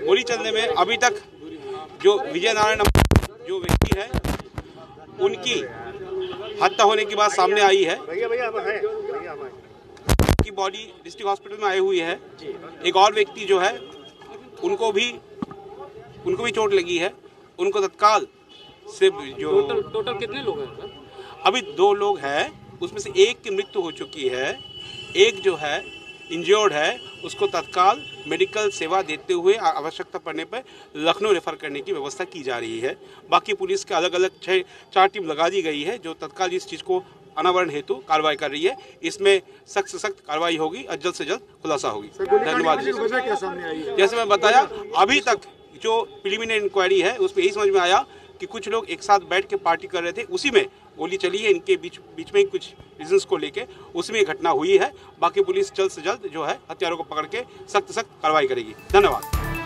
गोली चलने में अभी तक जो विजय नारायण जो व्यक्ति है उनकी हत्या होने की बात सामने आई है। की बॉडी डिस्ट्रिक्ट हॉस्पिटल में आई हुई है। एक और व्यक्ति जो है उनको भी चोट लगी है। उनको तत्काल से जो टोटल कितने लोग हैं सर? अभी 2 लोग हैं, उसमें से एक की मृत्यु हो चुकी है, एक जो है इंजर्ड है, उसको तत्काल मेडिकल सेवा देते हुए आवश्यकता पड़ने पर लखनऊ रेफर करने की व्यवस्था की जा रही है। बाकी पुलिस के अलग अलग 4 टीम लगा दी गई है जो तत्काल इस चीज़ को अनावरण हेतु कार्रवाई कर रही है। इसमें सख्त से सख्त कार्रवाई होगी और जल्द से जल्द खुलासा होगी। धन्यवाद। जैसे मैं बताया, अभी तक जो प्रिलिमिनरी इंक्वायरी है उसमें यही समझ में आया कि कुछ लोग एक साथ बैठ के पार्टी कर रहे थे, उसी में गोली चली है। इनके बीच में कुछ रीजंस को लेके उसमें घटना हुई है। बाकी पुलिस जल्द से जल्द जो है हत्यारों को पकड़ के सख्त कार्रवाई करेगी। धन्यवाद।